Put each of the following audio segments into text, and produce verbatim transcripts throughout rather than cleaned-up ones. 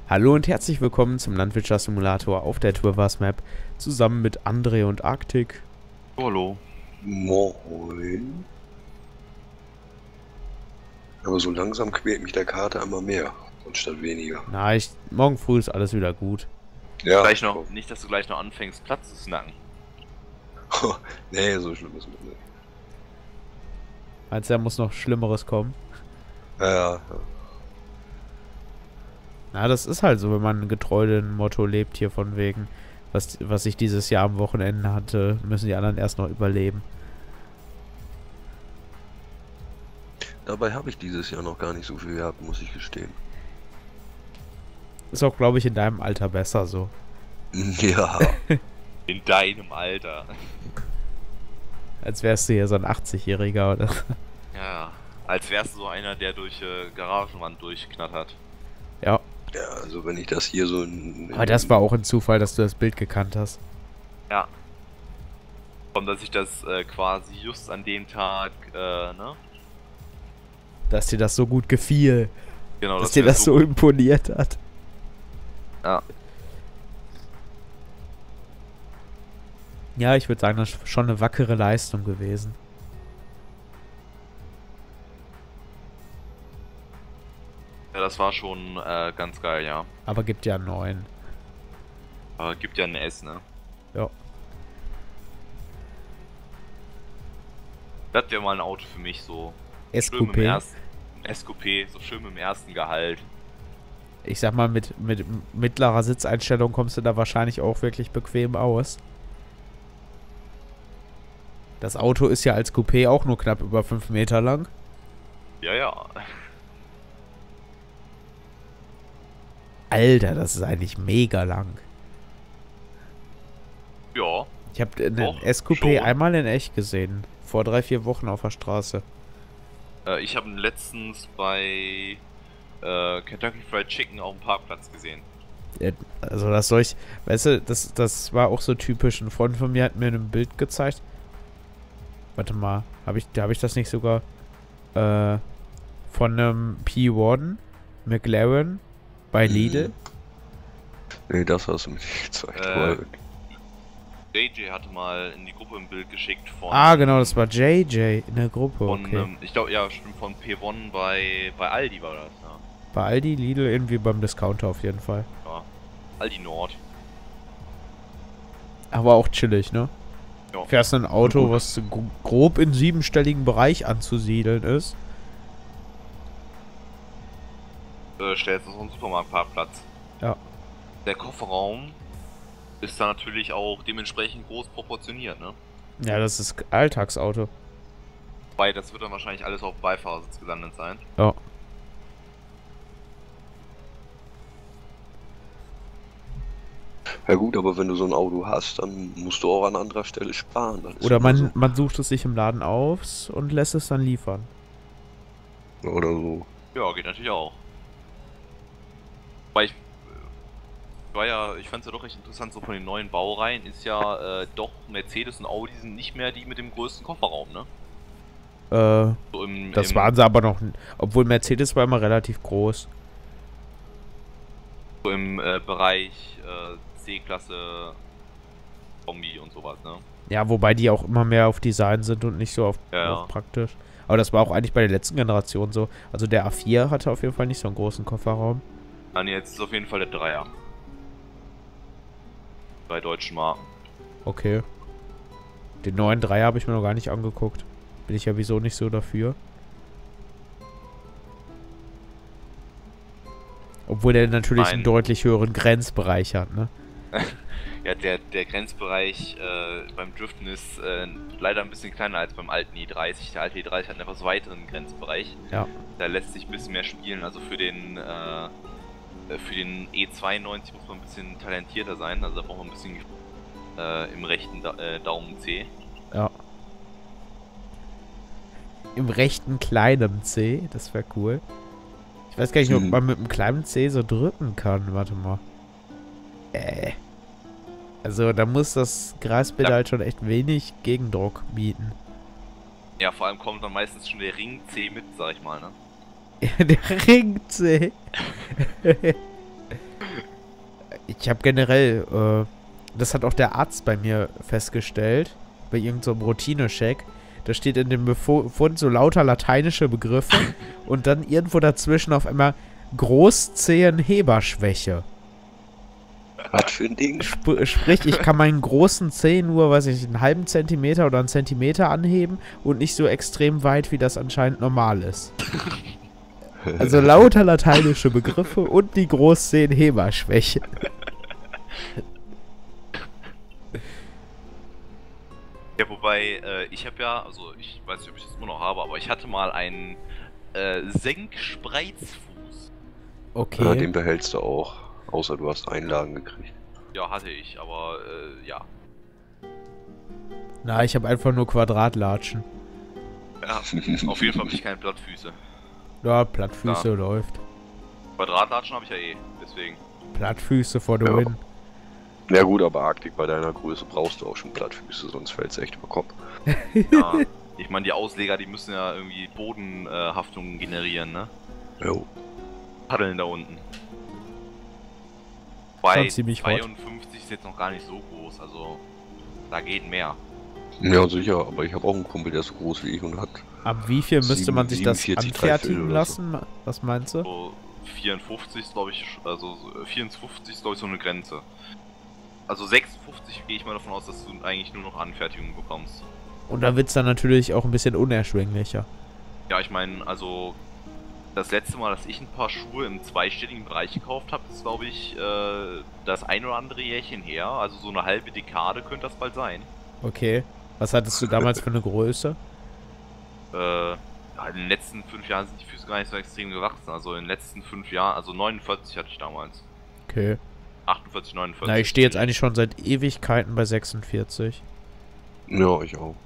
Hallo und herzlich willkommen zum Landwirtschaftssimulator auf der Tourvars Map zusammen mit André und Arctic. Hallo. Moin. Aber so langsam quält mich der Kater immer mehr, anstatt weniger. Na, ich, morgen früh ist alles wieder gut. Ja. Gleich noch, nicht, dass du gleich noch anfängst, Platz zu snacken. Nee, so schlimm ist es nicht. Meinst du, da muss noch Schlimmeres kommen? Ja, ja. Na, das ist halt so, wenn man getreu dem Motto lebt hier von wegen, was, was ich dieses Jahr am Wochenende hatte, müssen die anderen erst noch überleben. Dabei habe ich dieses Jahr noch gar nicht so viel gehabt, muss ich gestehen. Ist auch, glaube ich, in deinem Alter besser so. Ja. In deinem Alter. Als wärst du hier so ein achtzigjähriger oder. Ja, als wärst du so einer, der durch äh, Garagenwand durchknattert. Ja. Ja, also wenn ich das hier so in... Aber das war auch ein Zufall, dass du das Bild gekannt hast. Ja. Und dass ich das äh, quasi just an dem Tag, äh, ne? Dass dir das so gut gefiel. Genau, Dass dir das so imponiert hat. Ja. Ja, ich würde sagen, das ist schon eine wackere Leistung gewesen. Ja, das war schon äh, ganz geil, ja. Aber gibt ja einen neuen. Aber gibt ja ein S, ne? Ja. Das wäre mal ein Auto für mich, so S schön Q im P. ersten S Q P, so schön im ersten Gehalt. Ich sag mal, mit, mit mittlerer Sitzeinstellung kommst du da wahrscheinlich auch wirklich bequem aus. Das Auto ist ja als Coupé auch nur knapp über fünf Meter lang. Ja, ja. Alter, das ist eigentlich mega lang. Ja. Ich habe einen Doch, S Q P schon. einmal in echt gesehen. Vor drei, vier Wochen auf der Straße. Äh, ich habe ihn letztens bei äh, Kentucky Fried Chicken auf dem Parkplatz gesehen. Ja, also das soll ich... Weißt du, das, das war auch so typisch. Ein Freund von mir hat mir ein Bild gezeigt. Warte mal, habe ich, hab ich das nicht sogar äh, von einem P eins McLaren bei Lidl? Nee, das hast du mir nicht gezeigt. Äh, aber- J J hatte mal in die Gruppe ein Bild geschickt von... Ah, genau, das war J J in der Gruppe, Von, okay. ähm, ich glaube, ja, stimmt, von P eins bei, bei Aldi war das, ja. Bei Aldi, Lidl, irgendwie beim Discounter auf jeden Fall. ja. Aldi Nord. Aber auch chillig, ne? Ja. Fährst ein Auto, was gro- grob im siebenstelligen Bereich anzusiedeln ist. Äh, stellst du so einen Supermarktparkplatz. Ja. Der Kofferraum ist da natürlich auch dementsprechend groß proportioniert, ne? Ja, das ist Alltagsauto. Weil das wird dann wahrscheinlich alles auf dem Beifahrersitz gelandet sein. Ja. Ja gut, aber wenn du so ein Auto hast, dann musst du auch an anderer Stelle sparen. Das ist Oder immer man, man sucht es sich im Laden aus und lässt es dann liefern. so. Oder so. Ja, geht natürlich auch. Weil ich äh, war ja, ich fand es ja doch recht interessant, so von den neuen Baureihen ist ja äh, doch Mercedes und Audi sind nicht mehr die mit dem größten Kofferraum, ne? Äh, So im, das im, waren sie aber noch... n- Obwohl Mercedes war immer relativ groß. so im äh, Bereich äh, C-Klasse, Kombi und sowas, ne? Ja, wobei die auch immer mehr auf Design sind und nicht so auf, Ja, ja. auf praktisch. Aber das war auch eigentlich bei der letzten Generation so. Also der A vier hatte auf jeden Fall nicht so einen großen Kofferraum. Nein, jetzt ist auf jeden Fall der Dreier. Bei deutschen Marken. Okay. Den neuen Dreier habe ich mir noch gar nicht angeguckt. Bin ich ja wieso nicht so dafür. Obwohl der natürlich Nein. einen deutlich höheren Grenzbereich hat, ne? Ja, der, der Grenzbereich äh, beim Driften ist äh, leider ein bisschen kleiner als beim alten i dreißig. Der alte i dreißig hat einen etwas weiteren Grenzbereich. Ja. Da lässt sich ein bisschen mehr spielen. Also für den äh, für den E zweiundneunzig muss man ein bisschen talentierter sein. Also da braucht man ein bisschen äh, im rechten da äh, Daumen C. Ja. Im rechten kleinen C, das wäre cool. Ich weiß gar nicht, ob Hm. man mit einem kleinen C so drücken kann. Warte mal. Äh. Also da muss das Gaspedal Ja. schon echt wenig Gegendruck bieten. Ja, vor allem kommt dann meistens schon der Ring C mit, sag ich mal, ne? Der Ring C. Ich habe generell, äh, das hat auch der Arzt bei mir festgestellt, bei irgendeinem so Routine-Check. Da steht in dem Befund so lauter lateinische Begriffe und dann irgendwo dazwischen auf einmal Großzehenheberschwäche. Was für ein Ding? Sp sprich, ich kann meinen großen Zehen nur, weiß ich, einen halben Zentimeter oder einen Zentimeter anheben und nicht so extrem weit, wie das anscheinend normal ist. Also lauter lateinische Begriffe und die Großzehenheberschwäche. Ja, wobei, äh, ich habe ja, also ich weiß nicht, ob ich das immer noch habe, aber ich hatte mal einen äh, Senkspreizfuß. Okay. Ja, den behältst du auch. Außer du hast Einlagen gekriegt. Ja, hatte ich, aber äh, ja. Na, ich habe einfach nur Quadratlatschen. Ja, auf jeden Fall habe ich keine Plattfüße. Ja, Plattfüße Ja. läuft. Quadratlatschen habe ich ja eh, deswegen. Plattfüße for the Ja. win. Ja gut, aber Arktik, bei deiner Größe brauchst du auch schon Plattfüße, sonst fällt's echt über Kopf. Ja, ich meine, die Ausleger, die müssen ja irgendwie Bodenhaftungen äh, generieren, ne? Jo. Paddeln da unten. Bei Schon ziemlich hot. zweiundfünfzig ist jetzt noch gar nicht so groß, also da geht mehr. Ja, sicher, aber ich habe auch einen Kumpel, der ist so groß wie ich und hat... Ab wie viel müsste man sich das siebenundvierzig, anfertigen dreiviertel oder so. Also lassen? Was meinst du? So vierundfünfzig ist glaube ich, also so vierundfünfzig ist glaube ich so eine Grenze. Also sechsundfünfzig gehe ich mal davon aus, dass du eigentlich nur noch Anfertigungen bekommst. Und da wird's dann natürlich auch ein bisschen unerschwinglicher. Ja, ich meine, also das letzte Mal, dass ich ein paar Schuhe im zweistelligen Bereich gekauft habe, ist glaube ich äh, das ein oder andere Jährchen her. Also so eine halbe Dekade könnte das bald sein. Okay. Was hattest du damals für eine Größe? Äh, ja, in den letzten fünf Jahren sind die Füße gar nicht so extrem gewachsen. Also in den letzten fünf Jahren, also neunundvierzig hatte ich damals. Okay. achtundvierzig, neunundvierzig. Na, ich stehe jetzt eigentlich schon seit Ewigkeiten bei sechsundvierzig. Ja, ich auch.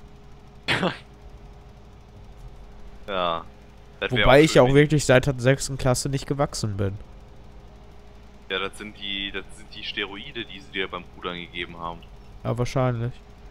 Ja. Das wär Wobei ich schön, auch wenn- wirklich seit der sechsten Klasse nicht gewachsen bin. Ja, das sind die, das sind die Steroide, die sie dir beim Rudern gegeben haben. Ja, wahrscheinlich.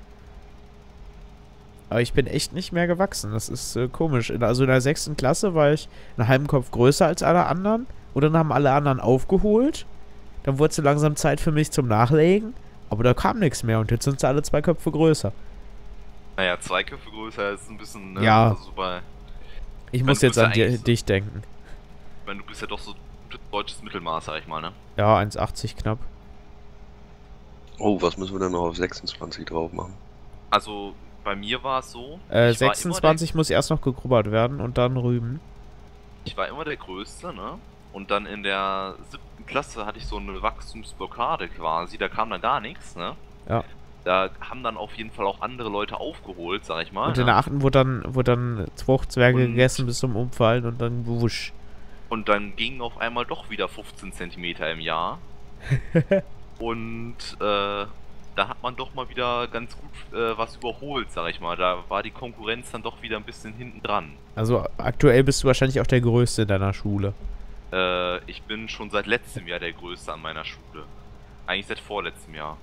Aber ich bin echt nicht mehr gewachsen. Das ist äh, komisch. In, also in der sechsten Klasse war ich einen halben Kopf größer als alle anderen. Und dann haben alle anderen aufgeholt. Dann wurde es so langsam Zeit für mich zum Nachlegen. Aber da kam nichts mehr. Und jetzt sind sie alle zwei Köpfe größer. Naja, zwei Köpfe größer ist ein bisschen, ne? Ja. Also bei, Ich meine, muss du jetzt bist ja an di eigentlich so- dich denken. ich meine, du bist ja doch so gutes deutsches Mittelmaß, sag ich mal, ne? Ja, eins achtzig knapp. Oh, was müssen wir denn noch auf sechsundzwanzig drauf machen? Also, bei mir war es so, Äh, ich, war sechsundzwanzig muss erst noch gegrubbert werden und dann Rüben. Immer der, ich war immer der Größte, ne? Und dann in der siebten Klasse hatte ich so eine Wachstumsblockade quasi, da kam dann gar nichts, ne? Ja. Da haben dann auf jeden Fall auch andere Leute aufgeholt, sag ich mal. Und in ne? der achten wurde dann, wurde dann Fruchtzwerge Und- gegessen bis zum Umfallen und dann wusch. Und dann gingen auf einmal doch wieder fünfzehn Zentimeter im Jahr. Und äh, da hat man doch mal wieder ganz gut äh, was überholt, sag ich mal. Da war die Konkurrenz dann doch wieder ein bisschen hinten dran. Also aktuell bist du wahrscheinlich auch der Größte in deiner Schule. Äh, ich bin schon seit letztem Jahr der Größte an meiner Schule. Eigentlich seit vorletztem Jahr.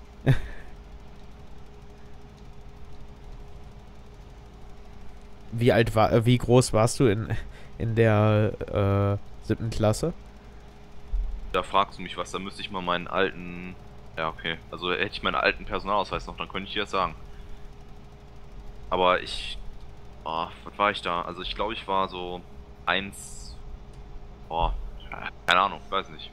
Wie alt war, äh, wie groß warst du in, in der äh, siebten Klasse? Da fragst du mich was, da müsste ich mal meinen alten... Ja, okay. Also hätte ich meinen alten Personalausweis noch, dann könnte ich dir das sagen. Aber ich... Oh, was war ich da? Also ich glaube, ich war so eins... Oh, keine Ahnung, weiß nicht.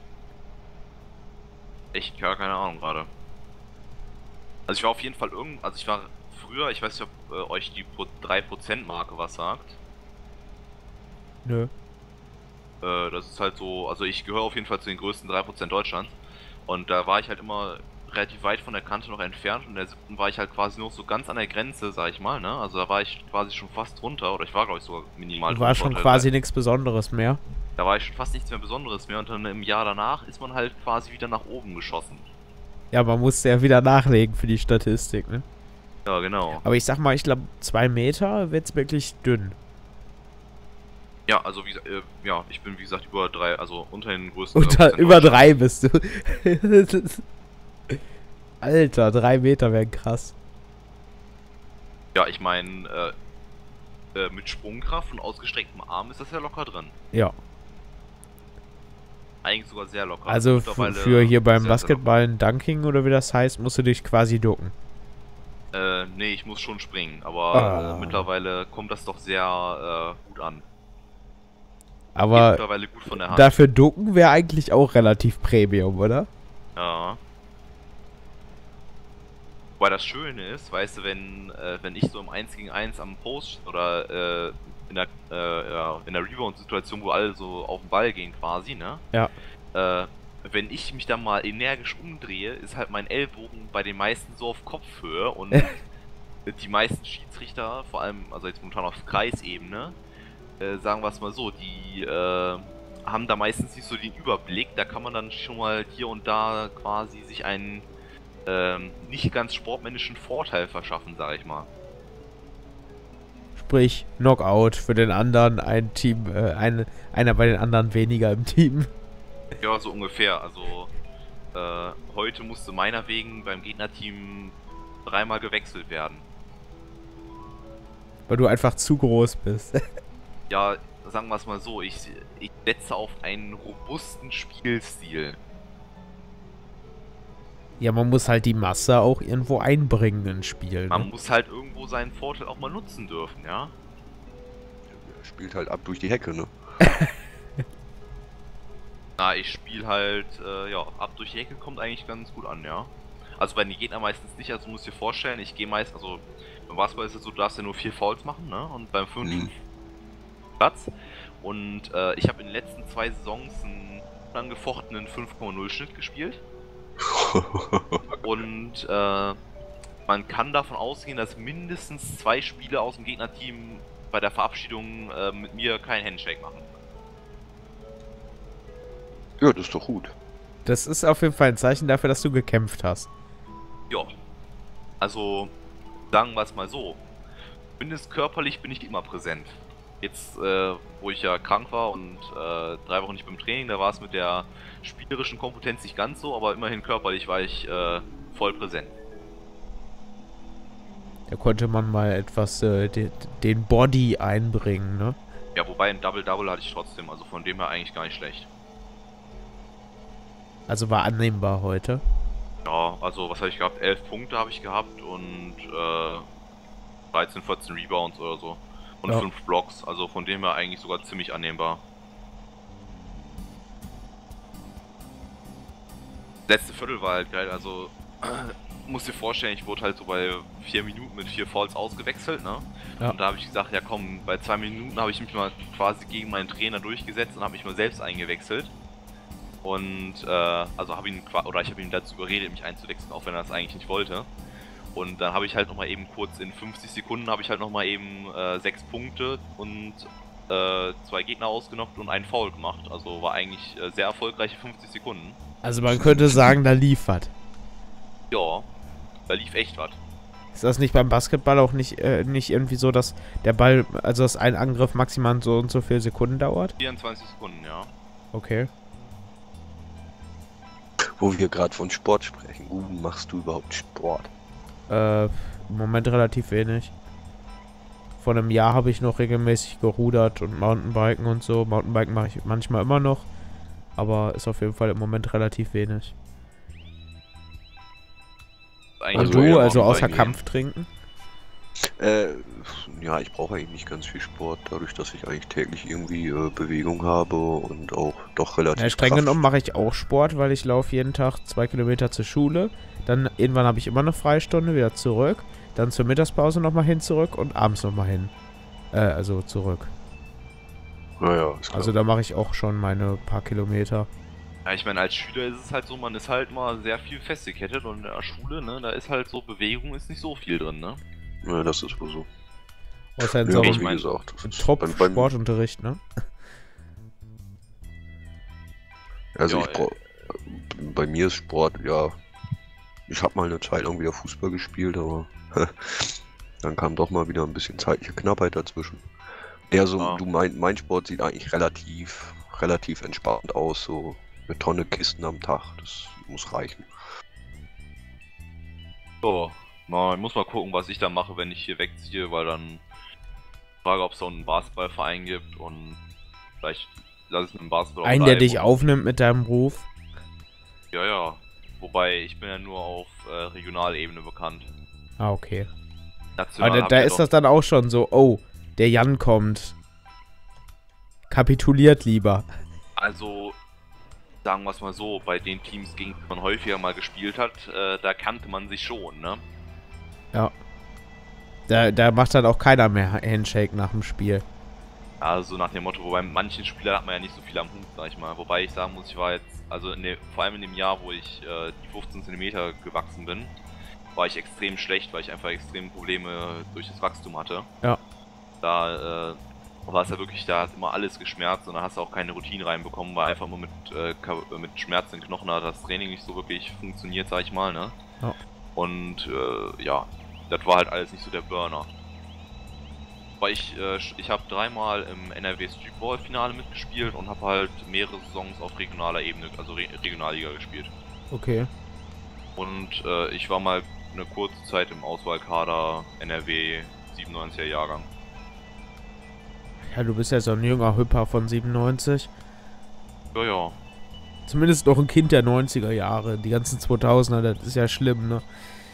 Echt gar keine Ahnung gerade. Also ich war auf jeden Fall irgend... Also ich war früher, ich weiß nicht, ob äh, euch die drei Prozent Marke was sagt. Nö. Äh, das ist halt so, also ich gehöre auf jeden Fall zu den größten drei Prozent Deutschlands. Und da war ich halt immer relativ weit von der Kante noch entfernt. Und in der siebten war ich halt quasi noch so ganz an der Grenze, sag ich mal, ne? Also da war ich quasi schon fast drunter. Oder ich war, glaube ich, sogar minimal Du warst schon drunter. quasi nichts Besonderes mehr. Da war ich schon fast nichts mehr Besonderes mehr. Und dann im Jahr danach ist man halt quasi wieder nach oben geschossen. Ja, man musste ja wieder nachlegen für die Statistik, ne? Ja, genau. Aber ich sag mal, ich glaube, zwei Meter wird's wirklich dünn. Ja, also wie gesagt, äh, ja, ich bin wie gesagt über drei, also unter den größten Unter, drei Prozent über Deutschlands. drei bist du. Das ist- Alter, drei Meter wären krass. Ja, ich meine, äh, äh, mit Sprungkraft und ausgestrecktem Arm ist das ja locker drin. Ja. Eigentlich sogar sehr locker. Also f- Mittlerweile für hier beim sehr, sehr Basketball ein Dunking oder wie das heißt, musst du dich quasi ducken. locker. Äh, nee, ich muss schon springen, aber Ah. äh, mittlerweile kommt das doch sehr äh, gut an. Geht Aber mittlerweile gut von der Hand. dafür ducken wäre eigentlich auch relativ Premium, oder? Ja. Weil das Schöne ist, weißt du, wenn, äh, wenn ich so im eins gegen eins am Post oder äh, in der, äh, ja, in der Rebound-Situation, wo alle so auf den Ball gehen quasi, ne? Ja. Äh, wenn ich mich dann mal energisch umdrehe, ist halt mein Ellbogen bei den meisten so auf Kopfhöhe und die meisten Schiedsrichter, vor allem, also jetzt momentan auf Kreisebene, äh, sagen wir es mal so, die äh, haben da meistens nicht so den Überblick, da kann man dann schon mal hier und da quasi sich einen ähm, nicht ganz sportmännischen Vorteil verschaffen, sag ich mal. Sprich, Knockout für den anderen, ein Team, äh, ein, einer bei den anderen weniger im Team. Ja, so ungefähr. Also äh, heute musste meiner wegen beim Gegnerteam dreimal gewechselt werden. Weil du einfach zu groß bist. Ja, sagen wir es mal so, ich, ich setze auf einen robusten Spielstil. Ja, man muss halt die Masse auch irgendwo einbringen ins Spiel. Man Ne? muss halt irgendwo seinen Vorteil auch mal nutzen dürfen, ja? Er spielt halt ab durch die Hecke, ne? Na, ich spiele halt, äh, ja, ab durch die Ecke kommt eigentlich ganz gut an, ja. Also bei den Gegnern meistens nicht, also du musst dir vorstellen, ich gehe meist, also beim Basketball ist es so, du darfst ja nur vier Fouls machen, ne? Und beim fünften Mhm. Platz. Und äh, ich habe in den letzten zwei Saisons einen angefochtenen fünf Komma null Schnitt gespielt. Und äh, man kann davon ausgehen, dass mindestens zwei Spieler aus dem Gegnerteam bei der Verabschiedung äh, mit mir keinen Handshake machen. Ja, das ist doch gut. Das ist auf jeden Fall ein Zeichen dafür, dass du gekämpft hast. Ja. Also, sagen wir es mal so. Zumindest körperlich bin ich immer präsent. Jetzt, äh, wo ich ja krank war und äh, drei Wochen nicht beim Training, da war es mit der spielerischen Kompetenz nicht ganz so, aber immerhin körperlich war ich äh, voll präsent. Da konnte man mal etwas äh, de den Body einbringen, ne? Ja, wobei ein Double-Double hatte ich trotzdem, also von dem her eigentlich gar nicht schlecht. Also war annehmbar heute. Ja, also was habe ich gehabt? elf Punkte habe ich gehabt und äh, dreizehn, vierzehn Rebounds oder so. Und Ja. fünf Blocks, also von dem her eigentlich sogar ziemlich annehmbar. Letzte Viertel war halt geil, also musst dir vorstellen, ich wurde halt so bei vier Minuten mit vier Fouls ausgewechselt, ne? Ja. Und da habe ich gesagt, ja komm, bei zwei Minuten habe ich mich mal quasi gegen meinen Trainer durchgesetzt und habe mich mal selbst eingewechselt. Und äh, also habe ihn qua- oder ich habe ihn dazu überredet, mich einzuwechseln, auch wenn er das eigentlich nicht wollte. Und dann habe ich halt nochmal eben kurz in fünfzig Sekunden habe ich halt nochmal eben äh, sechs Punkte und äh, zwei Gegner ausgenockt und einen Foul gemacht. Also war eigentlich äh, sehr erfolgreiche fünfzig Sekunden. Also man könnte sagen, da lief was. Ja, da lief echt was. Ist das nicht beim Basketball auch nicht, äh, nicht irgendwie so, dass der Ball, also dass ein Angriff maximal so und so viele Sekunden dauert? vierundzwanzig Sekunden, ja. Okay. Wo wir gerade von Sport sprechen. Uh, machst du überhaupt Sport? Äh, im Moment relativ wenig. Vor einem Jahr habe ich noch regelmäßig gerudert und Mountainbiken und so. Mountainbiken mache ich manchmal immer noch. Aber ist auf jeden Fall im Moment relativ wenig. Eigentlich Und Also du, eher also außer Mountainbiken. Kampf trinken? Äh, ja, ich brauche eigentlich nicht ganz viel Sport, dadurch, dass ich eigentlich täglich irgendwie äh, Bewegung habe und auch doch relativ Ja, streng Kraft- genommen mache ich auch Sport, weil ich laufe jeden Tag zwei Kilometer zur Schule. Dann irgendwann habe ich immer eine Freistunde, wieder zurück. Dann zur Mittagspause nochmal hin, zurück und abends nochmal hin. Äh, also zurück. Naja, ist klar. Also da mache ich auch schon meine paar Kilometer. Ja, ich meine, als Schüler ist es halt so, man ist halt mal sehr viel festgekettet und in der Schule, ne, da ist halt so, Bewegung ist nicht so viel drin, ne? ja, das ist wohl so. Außer in Ja, so aber ich wie mein, gesagt, das ist Top beim, beim, Sportunterricht, ne? also Ja, ich brauch, bei mir ist Sport, ja, ich habe mal eine Zeit lang wieder Fußball gespielt, aber dann kam doch mal wieder ein bisschen zeitliche Knappheit dazwischen. Ja, so, Ah. du mein, mein Sport sieht eigentlich relativ, relativ entspannt aus, so eine Tonne Kisten am Tag, das muss reichen. So, mal, ich muss mal gucken, was ich da mache, wenn ich hier wegziehe, weil dann frage, ob es so einen Basketballverein gibt und vielleicht lass es mit dem Basketball Einen, der bleiben. dich aufnimmt mit deinem Ruf. Ja, ja. Wobei, ich bin ja nur auf äh, Regionalebene bekannt. Ah, okay. National Aber da, hab da ich ja ist doch- das dann auch schon so, oh, der Jan kommt. Kapituliert lieber. Also, sagen wir es mal so, bei den Teams, gegen die man häufiger mal gespielt hat, äh, da kannte man sich schon, ne? Ja. Da, da macht dann auch keiner mehr Handshake nach dem Spiel. Also nach dem Motto, wobei mit manchen Spielern hat man ja nicht so viel am Hut, sag ich mal. Wobei ich sagen muss, ich war jetzt, also in der, vor allem in dem Jahr, wo ich äh, die fünfzehn Zentimeter gewachsen bin, war ich extrem schlecht, weil ich einfach extrem Probleme durch das Wachstum hatte. Ja. Da äh, war es ja wirklich, da hat immer alles geschmerzt und da hast du auch keine Routine reinbekommen, weil einfach nur mit, äh, Ka- mit Schmerzen in den Knochen hat das Training nicht so wirklich funktioniert, sag ich mal, ne? Ja. Und äh, ja, das war halt alles nicht so der Burner. Weil ich, äh, ich habe dreimal im N R W Streetball Finale mitgespielt und habe halt mehrere Saisons auf regionaler Ebene, also Re Regionalliga gespielt. Okay. Und äh, ich war mal eine kurze Zeit im Auswahlkader N R W siebenundneunziger Jahrgang. Ja, du bist ja so ein junger Hüpper von siebenundneunzig. Ja, ja. Zumindest noch ein Kind der neunziger Jahre. Die ganzen zweitausender, das ist ja schlimm, ne?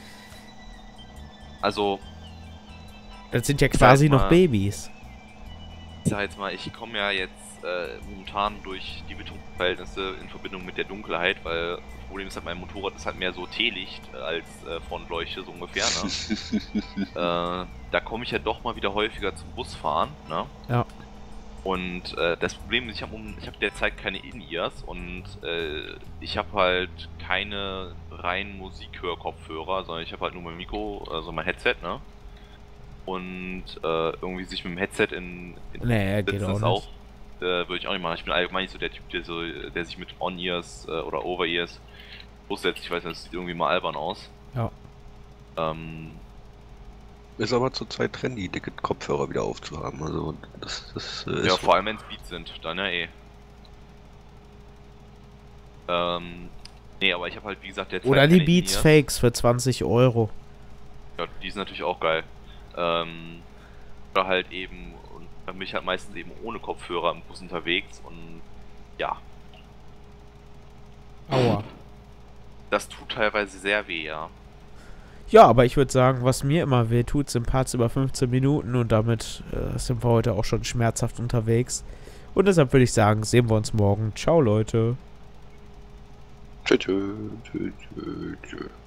Also, Das sind ja Ich quasi sag noch mal- Babys. ich sag jetzt mal, ich komme ja jetzt äh, momentan durch die Betonverhältnisse in Verbindung mit der Dunkelheit, weil das Problem ist halt, mein Motorrad ist halt mehr so Teelicht als äh, Frontleuchte, so ungefähr, ne? äh, da komme ich ja doch mal wieder häufiger zum Busfahren, ne? Ja. Und äh, das Problem ist, ich habe ich hab derzeit keine In-Ears und äh, ich habe halt keine reinen Musikhörkopfhörer, sondern ich habe halt nur mein Mikro, also mein Headset, ne? Und äh, irgendwie sich mit dem Headset in, in Nee, geht sitzen ist auch auch, nicht. äh, würde ich auch nicht machen. Ich bin allgemein nicht so der Typ, der, so, der sich mit On-Ears äh, oder Over-Ears setzt. Ich weiß nicht, das sieht irgendwie mal albern aus. Ja. Ähm, Ist aber zurzeit trendy, dicke Kopfhörer wieder aufzuhaben. Also das, das äh, ist ja, so. vor allem wenn es Beats sind, dann ja eh. Ähm, nee, aber ich habe halt wie gesagt derzeit Oder die keine Beats In-Ears. Fakes für zwanzig Euro. Ja, die sind natürlich auch geil. Ähm, oder halt eben, und dann bin ich halt meistens eben ohne Kopfhörer im Bus unterwegs und ja, Aua. das tut teilweise sehr weh, ja. Ja, aber ich würde sagen, was mir immer weh tut, sind Parts über fünfzehn Minuten und damit äh, sind wir heute auch schon schmerzhaft unterwegs. Und deshalb würde ich sagen, sehen wir uns morgen. Ciao, Leute. Tschö, tschö, tschö, tschö, tschö.